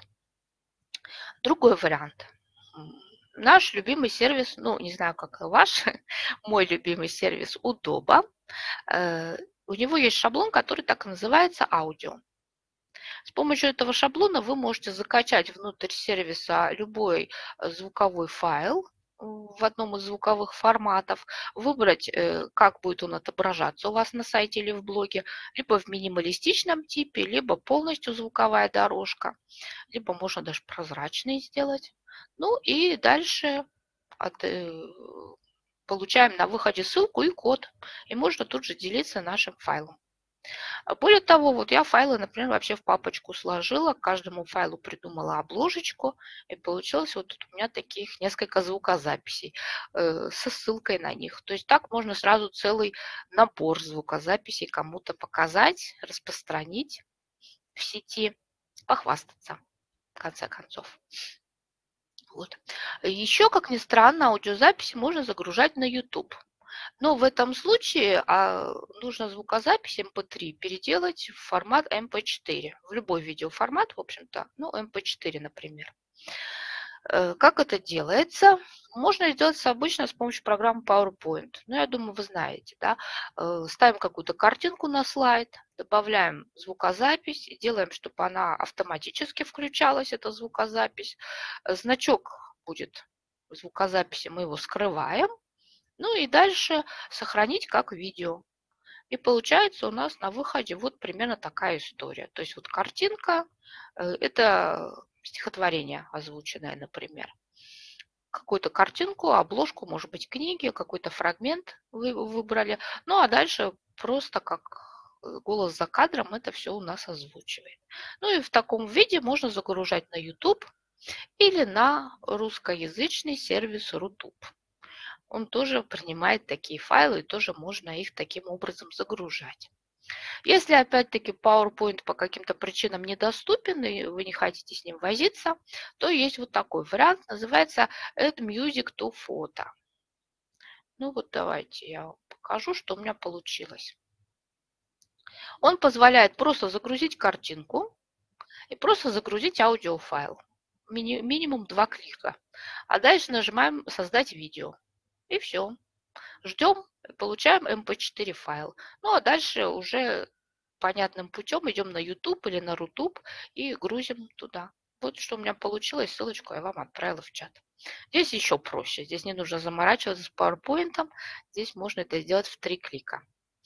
Другой вариант. Наш любимый сервис, ну, не знаю, как ваш, мой любимый сервис Удоба. У него есть шаблон, который так и называется аудио. С помощью этого шаблона вы можете закачать внутрь сервиса любой звуковой файл в одном из звуковых форматов, выбрать, как будет он отображаться у вас на сайте или в блоге, либо в минималистичном типе, либо полностью звуковая дорожка, либо можно даже прозрачный сделать. Ну и дальше получаем на выходе ссылку и код, и можно тут же делиться нашим файлом. Более того, вот я файлы, например, вообще в папочку сложила, к каждому файлу придумала обложечку, и получилось вот тут у меня таких несколько звукозаписей со ссылкой на них. То есть так можно сразу целый набор звукозаписей кому-то показать, распространить в сети, похвастаться, в конце концов. Вот. Еще, как ни странно, аудиозаписи можно загружать на YouTube. Но в этом случае нужно звукозапись MP3 переделать в формат MP4. В любой видеоформат, в общем-то, ну, MP4, например. Как это делается? Можно сделать обычно с помощью программы PowerPoint. Ну, я думаю, вы знаете, да? Ставим какую-то картинку на слайд, добавляем звукозапись, делаем, чтобы она автоматически включалась, эта звукозапись. Значок будет звукозаписи, мы его скрываем. Ну и дальше сохранить как видео. И получается у нас на выходе вот примерно такая история. То есть вот картинка, это стихотворение озвученное, например. Какую-то картинку, обложку, может быть, книги, какой-то фрагмент вы выбрали. Ну а дальше просто как голос за кадром это все у нас озвучивает. Ну и в таком виде можно загружать на YouTube или на русскоязычный сервис Рутуб. Он тоже принимает такие файлы, и тоже можно их таким образом загружать. Если опять-таки PowerPoint по каким-то причинам недоступен и вы не хотите с ним возиться, то есть вот такой вариант, называется Add Music to Photo. Ну вот давайте я вам покажу, что у меня получилось. Он позволяет просто загрузить картинку и просто загрузить аудиофайл. Минимум 2 клика. А дальше нажимаем «Создать видео». И все. Ждем, получаем MP4 файл. Ну а дальше уже понятным путем идем на YouTube или на Рутуб и грузим туда. Вот что у меня получилось, ссылочку я вам отправила в чат. Здесь еще проще, здесь не нужно заморачиваться с PowerPoint, здесь можно это сделать в 3 клика.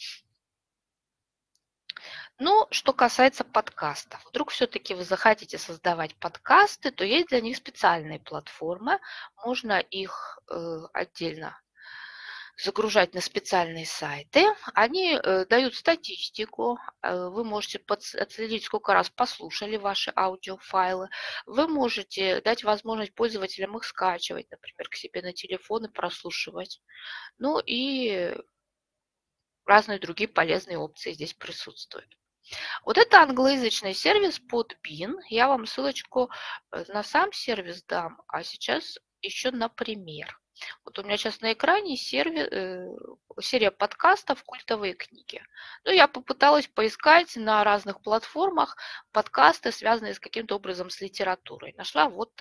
Ну, что касается подкастов, вдруг все-таки вы захотите создавать подкасты, то есть для них специальные платформы, можно их отдельно загружать на специальные сайты. Они дают статистику, вы можете отследить, сколько раз послушали ваши аудиофайлы. Вы можете дать возможность пользователям их скачивать, например, к себе на телефон и прослушивать. Ну и разные другие полезные опции здесь присутствуют. Вот это англоязычный сервис Podbean. Я вам ссылочку на сам сервис дам, а сейчас еще на пример. Вот у меня сейчас на экране серия подкастов «Культовые книги». Ну, я попыталась поискать на разных платформах подкасты, связанные с каким-то образом с литературой. Нашла вот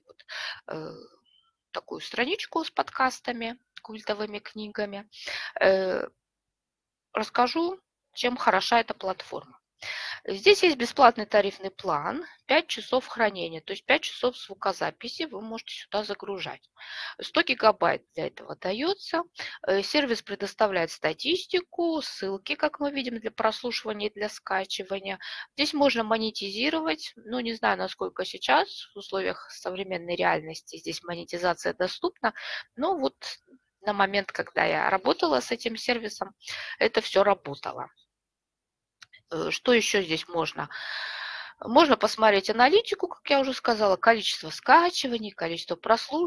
такую страничку с подкастами, культовыми книгами. Расскажу, чем хороша эта платформа. Здесь есть бесплатный тарифный план, 5 часов хранения, то есть 5 часов звукозаписи вы можете сюда загружать. 100 гигабайт для этого дается. Сервис предоставляет статистику, ссылки, как мы видим, для прослушивания и для скачивания. Здесь можно монетизировать, ну не знаю, насколько сейчас в условиях современной реальности здесь монетизация доступна, но вот на момент, когда я работала с этим сервисом, это все работало. Что еще здесь можно? Можно посмотреть аналитику, как я уже сказала, количество скачиваний, количество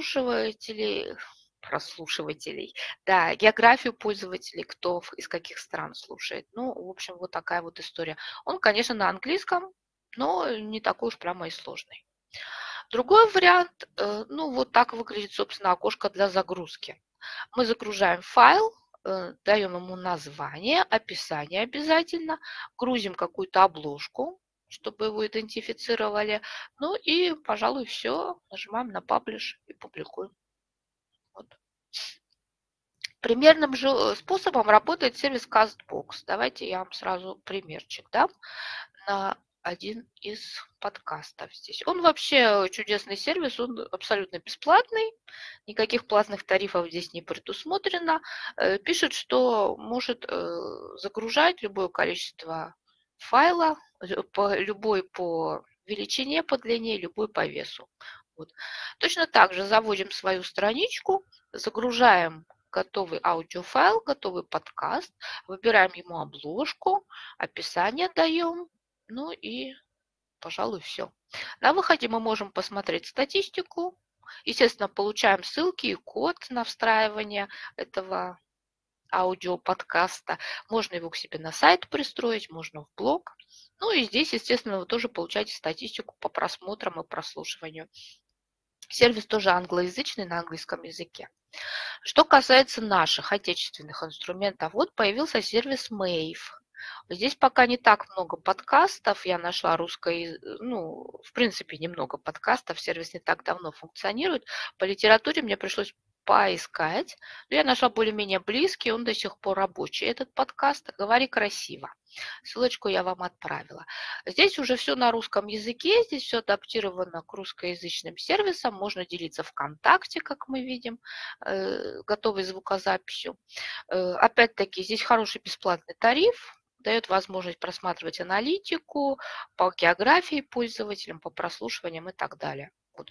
прослушивателей, да, географию пользователей, кто из каких стран слушает. Ну, в общем, вот такая вот история. Он, конечно, на английском, но не такой уж прямо и сложный. Другой вариант, ну, вот так выглядит, собственно, окошко для загрузки. Мы загружаем файл, даем ему название, описание обязательно, грузим какую-то обложку, чтобы его идентифицировали. Ну и, пожалуй, все. Нажимаем на паблиш и публикуем. Вот. Примерным же способом работает сервис CastBox. Давайте я вам сразу примерчик дам на один из подкастов здесь. Он вообще чудесный сервис, он абсолютно бесплатный, никаких платных тарифов здесь не предусмотрено. Пишет, что может загружать любое количество файла, любой по величине, по длине, любой по весу. Вот. Точно так же заводим свою страничку, загружаем готовый аудиофайл, готовый подкаст, выбираем ему обложку, описание даем, ну и, пожалуй, все. На выходе мы можем посмотреть статистику. Естественно, получаем ссылки и код на встраивание этого аудиоподкаста. Можно его к себе на сайт пристроить, можно в блог. Ну и здесь, естественно, вы тоже получаете статистику по просмотрам и прослушиванию. Сервис тоже англоязычный, на английском языке. Что касается наших отечественных инструментов, вот появился сервис Mave. Здесь пока не так много подкастов. Я нашла в принципе, немного подкастов. Сервис не так давно функционирует. По литературе мне пришлось поискать. Но я нашла более-менее близкий, он до сих пор рабочий. Этот подкаст «Говори красиво». Ссылочку я вам отправила. Здесь уже все на русском языке, здесь все адаптировано к русскоязычным сервисам. Можно делиться ВКонтакте, как мы видим, готовой звукозаписью. Опять-таки, здесь хороший бесплатный тариф, дает возможность просматривать аналитику по географии пользователям, по прослушиваниям и так далее. Вот.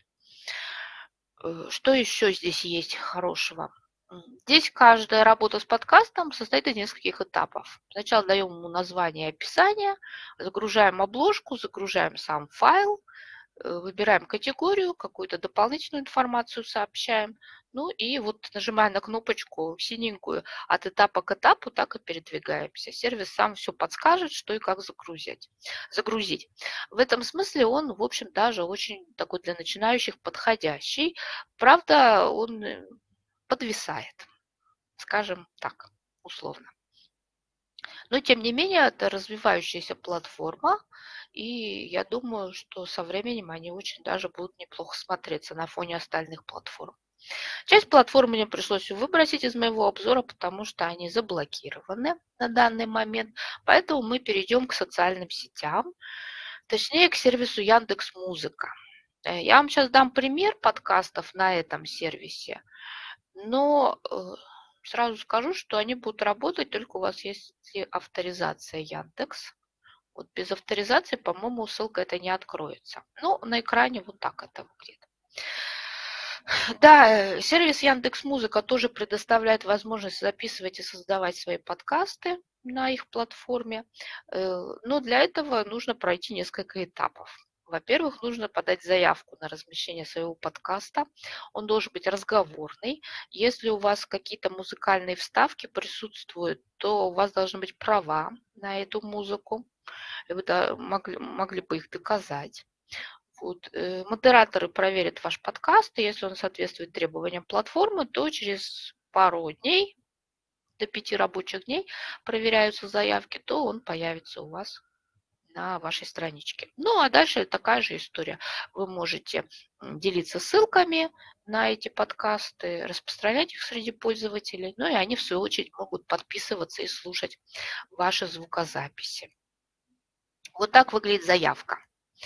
Что еще здесь есть хорошего? Здесь каждая работа с подкастом состоит из нескольких этапов. Сначала даем ему название и описание, загружаем обложку, загружаем сам файл, выбираем категорию, какую-то дополнительную информацию сообщаем, Ну и вот нажимая на кнопочку синенькую от этапа к этапу, так и передвигаемся. Сервис сам все подскажет, что и как загрузить. В этом смысле он, в общем, даже очень такой для начинающих подходящий. Правда, он подвисает, скажем так, условно. Но, тем не менее, это развивающаяся платформа, и я думаю, что со временем они очень даже будут неплохо смотреться на фоне остальных платформ. Часть платформ мне пришлось выбросить из моего обзора, потому что они заблокированы на данный момент, поэтому мы перейдем к социальным сетям, точнее к сервису Яндекс.Музыка. Я вам сейчас дам пример подкастов на этом сервисе, но сразу скажу, что они будут работать только у вас есть авторизация Яндекс. Вот без авторизации, по-моему, ссылка это не откроется. Ну, на экране вот так это выглядит. Да, сервис Яндекс.Музыка тоже предоставляет возможность записывать и создавать свои подкасты на их платформе, но для этого нужно пройти несколько этапов. Во-первых, нужно подать заявку на размещение своего подкаста. Он должен быть разговорный. Если у вас какие-то музыкальные вставки присутствуют, то у вас должны быть права на эту музыку. Вы могли бы их доказать. Вот, модераторы проверят ваш подкаст, и если он соответствует требованиям платформы, то через пару дней, до 5 рабочих дней проверяются заявки, то он появится у вас на вашей страничке. Ну, а дальше такая же история. Вы можете делиться ссылками на эти подкасты, распространять их среди пользователей, ну и они, в свою очередь, могут подписываться и слушать ваши звукозаписи. Вот так выглядит заявка.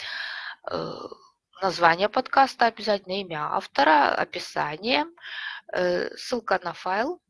Название подкаста обязательно, имя автора, описание, ссылка на файл,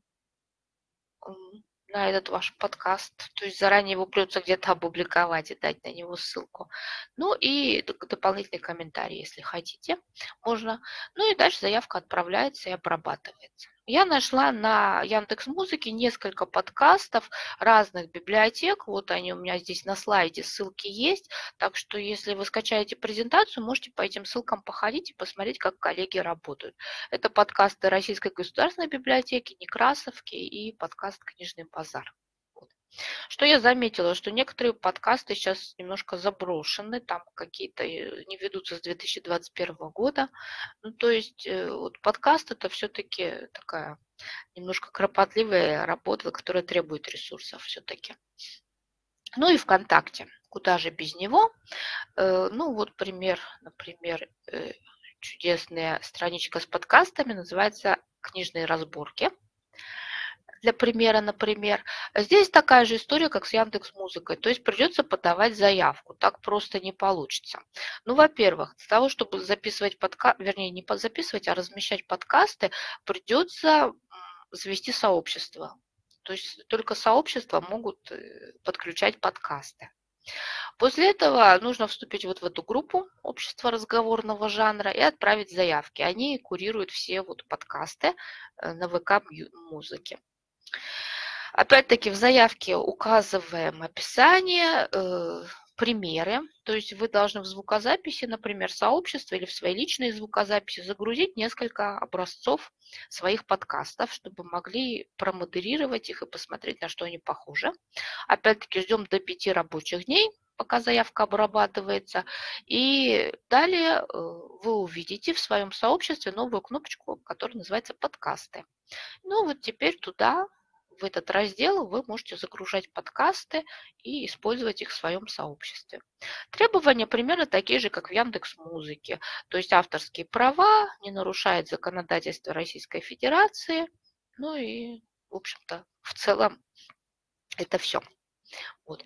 на этот ваш подкаст. То есть заранее его придется где-то опубликовать и дать на него ссылку. Ну и дополнительный комментарий, если хотите, можно. Ну и дальше заявка отправляется и обрабатывается. Я нашла на Яндекс.Музыке несколько подкастов разных библиотек. Вот они у меня здесь на слайде, ссылки есть. Так что если вы скачаете презентацию, можете по этим ссылкам походить и посмотреть, как коллеги работают. Это подкасты Российской государственной библиотеки, Некрасовки и подкаст «Книжный базар». Вот. Что я заметила, что некоторые подкасты сейчас немножко заброшены, там какие-то не ведутся с 2021 года. Ну, то есть вот подкаст это все-таки такая немножко кропотливая работа, которая требует ресурсов все-таки. Ну и ВКонтакте. Куда же без него? Ну вот например, чудесная страничка с подкастами, называется «Книжные разборки». Для примера, например, здесь такая же история, как с Яндекс.Музыкой, то есть придется подавать заявку, так просто не получится. Ну, во-первых, для того, чтобы записывать подкасты, вернее, не записывать, а размещать подкасты, придется завести сообщество. То есть только сообщества могут подключать подкасты. После этого нужно вступить вот в эту группу общества разговорного жанра и отправить заявки. Они курируют все вот подкасты на ВК-музыке. Опять-таки в заявке указываем описание, примеры. То есть вы должны в звукозаписи, например, сообщества или в свои личные звукозаписи загрузить несколько образцов своих подкастов, чтобы могли промодерировать их и посмотреть, на что они похожи. Опять-таки ждем до 5 рабочих дней, пока заявка обрабатывается. И далее вы увидите в своем сообществе новую кнопочку, которая называется «Подкасты». Ну вот теперь туда, в этот раздел, вы можете загружать подкасты и использовать их в своем сообществе. Требования примерно такие же, как в Яндекс.Музыке. То есть авторские права, не нарушает законодательство Российской Федерации. Ну и, в общем-то, в целом это все. Вот.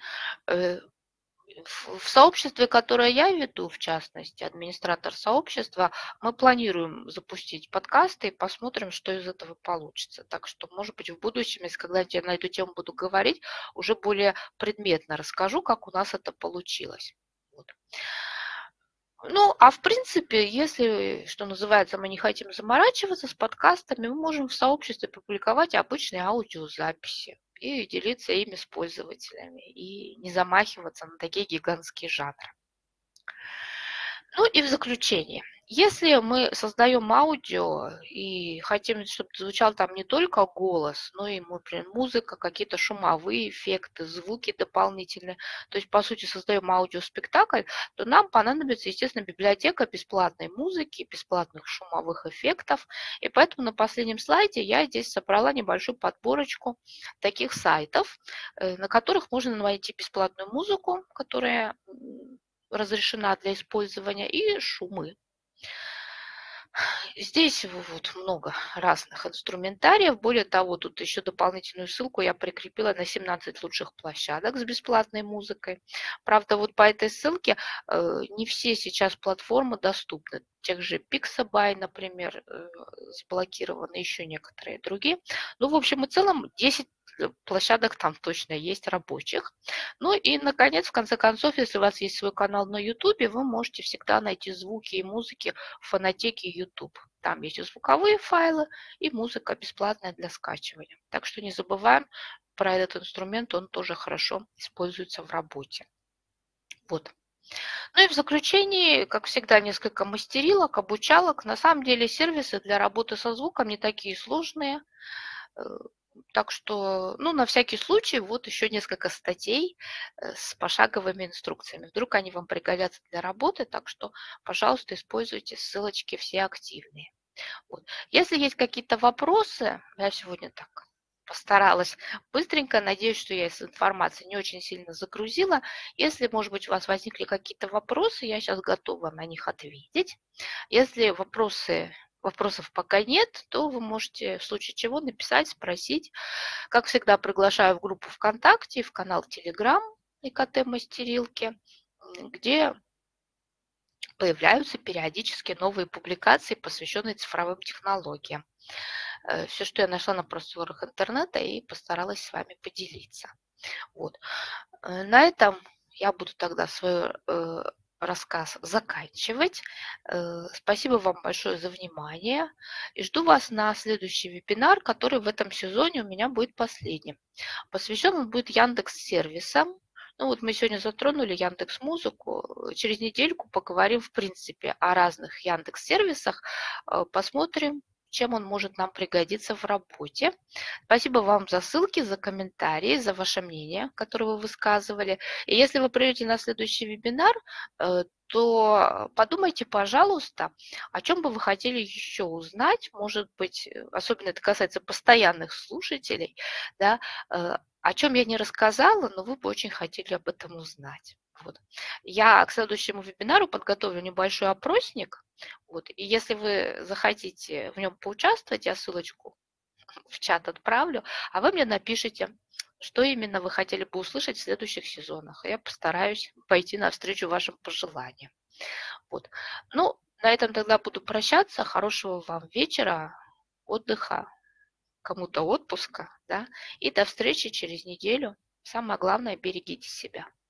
В сообществе, которое я веду, в частности, администратор сообщества, мы планируем запустить подкасты и посмотрим, что из этого получится. Так что, может быть, в будущем, если когда-нибудь я на эту тему буду говорить, уже более предметно расскажу, как у нас это получилось. Вот. Ну, а в принципе, если, что называется, мы не хотим заморачиваться с подкастами, мы можем в сообществе публиковать обычные аудиозаписи и делиться ими с пользователями, и не замахиваться на такие гигантские жанры. Ну и в заключение. Если мы создаем аудио и хотим, чтобы звучал там не только голос, но и, например, музыка, какие-то шумовые эффекты, звуки дополнительные, то есть, по сути, создаем аудиоспектакль, то нам понадобится, естественно, библиотека бесплатной музыки, бесплатных шумовых эффектов. И поэтому на последнем слайде я здесь собрала небольшую подборочку таких сайтов, на которых можно найти бесплатную музыку, которая разрешена для использования, и шумы. Здесь вот много разных инструментариев. Более того, тут еще дополнительную ссылку я прикрепила на 17 лучших площадок с бесплатной музыкой. Правда, вот по этой ссылке не все сейчас платформы доступны. Тех же Pixabay, например, заблокированы, еще некоторые другие. Ну, в общем и целом, 10 площадок там точно есть рабочих. Ну и, наконец, в конце концов, если у вас есть свой канал на YouTube, вы можете всегда найти звуки и музыки в фонотеке YouTube. Там есть и звуковые файлы, и музыка бесплатная для скачивания. Так что не забываем про этот инструмент, он тоже хорошо используется в работе. Вот. Ну и в заключении, как всегда, несколько мастерилок, обучалок. На самом деле сервисы для работы со звуком не такие сложные. Так что, ну, на всякий случай, вот еще несколько статей с пошаговыми инструкциями. Вдруг они вам пригодятся для работы, так что, пожалуйста, используйте ссылочки все активные. Вот. Если есть какие-то вопросы, я сегодня так постаралась быстренько, надеюсь, что я с информацией не очень сильно загрузила. Если, может быть, у вас возникли какие-то вопросы, я сейчас готова на них ответить. Если вопросов пока нет, то вы можете в случае чего написать, спросить. Как всегда, приглашаю в группу ВКонтакте, в канал Telegram ИКТ-мастерилки, где появляются периодически новые публикации, посвященные цифровым технологиям. Все, что я нашла на просторах интернета, и постаралась с вами поделиться. Вот. На этом я буду тогда свой рассказ заканчивать. Спасибо вам большое за внимание. И жду вас на следующий вебинар, который в этом сезоне у меня будет последним. Посвящен он будет Яндекс-сервисам. Ну вот мы сегодня затронули Яндекс.Музыку. Через недельку поговорим в принципе о разных Яндекс-сервисах. Посмотрим, чем он может нам пригодиться в работе. Спасибо вам за ссылки, за комментарии, за ваше мнение, которое вы высказывали. И если вы придете на следующий вебинар, то подумайте, пожалуйста, о чем бы вы хотели еще узнать. Может быть, особенно это касается постоянных слушателей, да, о чем я не рассказала, но вы бы очень хотели об этом узнать. Вот. Я к следующему вебинару подготовлю небольшой опросник. Вот. И если вы захотите в нем поучаствовать, я ссылочку в чат отправлю, а вы мне напишите, что именно вы хотели бы услышать в следующих сезонах. Я постараюсь пойти навстречу вашим пожеланиям. Вот. Ну, на этом тогда буду прощаться. Хорошего вам вечера, отдыха, кому-то отпуска, да, и до встречи через неделю. Самое главное, берегите себя.